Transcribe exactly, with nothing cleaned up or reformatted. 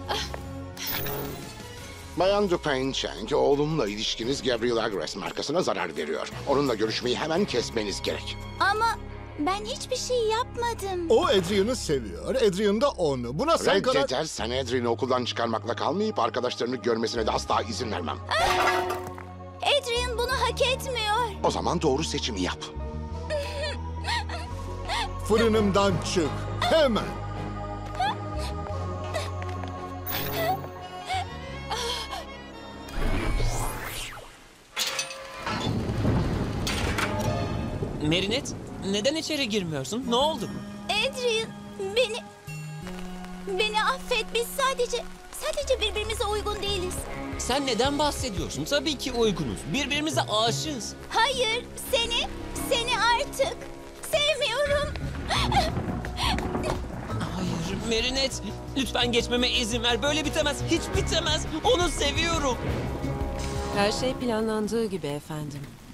Bayan Dupin Cheng, oğlumla ilişkiniz Gabriel Agres markasına zarar veriyor. Onunla görüşmeyi hemen kesmeniz gerek. Ama ben hiçbir şey yapmadım. O Adrian'ı seviyor, Adrian da onu. Buna sen karar... Reddedersen Adrian'ı okuldan çıkarmakla kalmayıp arkadaşlarını görmesine de asla izin vermem. Adrian bunu hak etmiyor. O zaman doğru seçimi yap. Fırınımdan çık, hemen. Merinet, neden içeri girmiyorsun? Ne oldu? Adrian, beni... Beni affet, biz sadece... Sadece birbirimize uygun değiliz. Sen neden bahsediyorsun? Tabii ki uygunuz. Birbirimize aşığız. Hayır, seni... Seni artık... Sevmiyorum. Hayır Merinet, lütfen geçmeme izin ver. Böyle bitemez, hiç bitemez. Onu seviyorum. Her şey planlandığı gibi efendim.